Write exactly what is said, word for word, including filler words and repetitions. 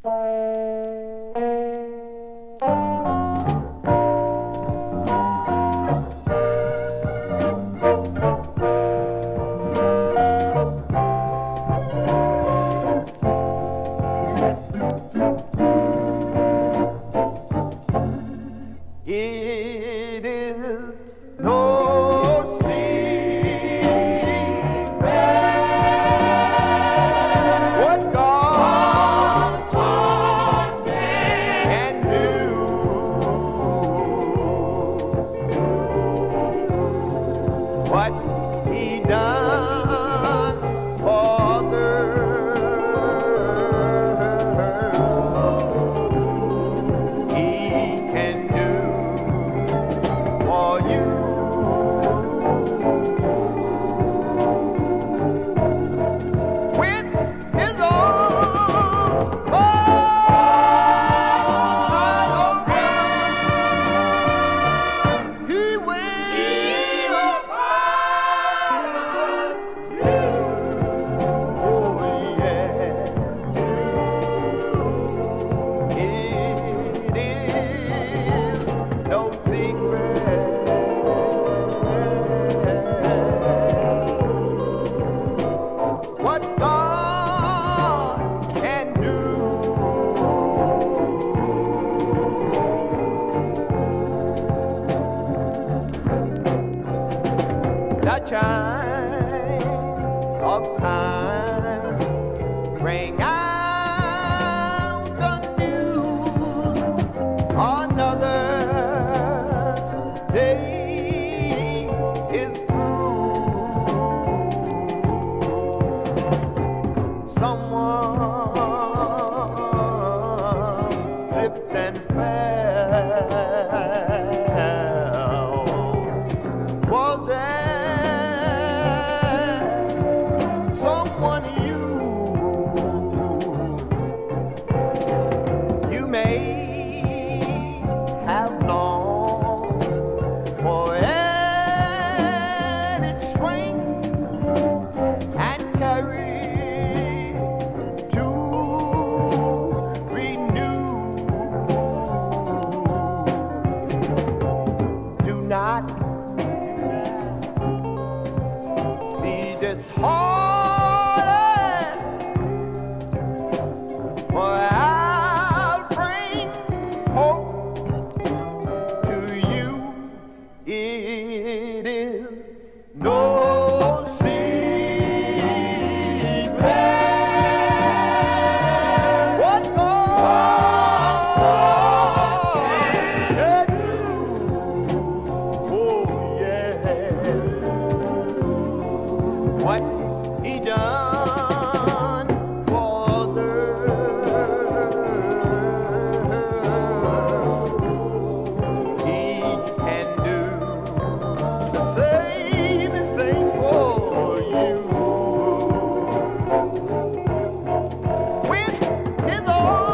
It is no secret what God can do. What He done for others, He can do for you. With His arms wide open, He will provide you. Oh yeah, it is no secret what God can do. The chime of time ring out the news. Another day is through. Someone slipped and fell. Was there someone you you may have longed for added strength and courage to renew? Do not be disheartened, for I'll bring hope to you. It is no secret what God can do. Oh yeah, what He done for others, He can do the same thing for you. With His arms